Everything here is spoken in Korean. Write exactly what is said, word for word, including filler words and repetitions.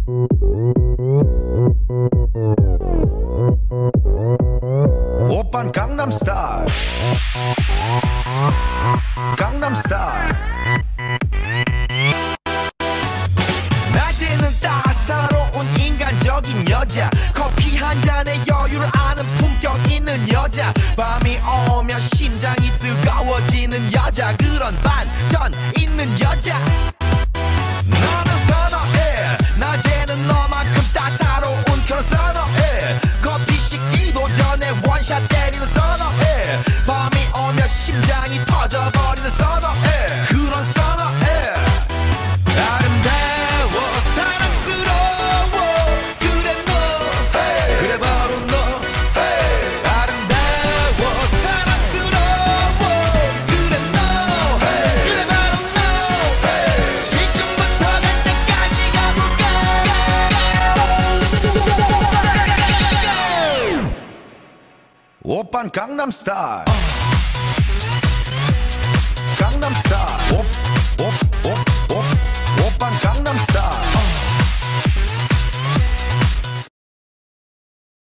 오빤 강남스타일 강남스타일 낮에는 따사로운 인간적인 여자 커피 한 잔에 여유를 아는 품격 있는 여자 밤이 오면 심장이 뜨거워지는 여자 그런 반전 있는 여자 너는 선어해 낮에는 너만큼 따사로운 그런 선어해 커피 식기도 전에 원샷 때리는 선어해 밤이 오면 심장이 터져버리는 선어해 그런 선어해 아름다워 사랑스러워 그래 너 hey. 그래 바로 너 hey. 아름다워 사랑스러워 그래 너 hey. 그래 바로 너 hey. 지금부터 갈 때까지 가볼까 오빤 강남스타일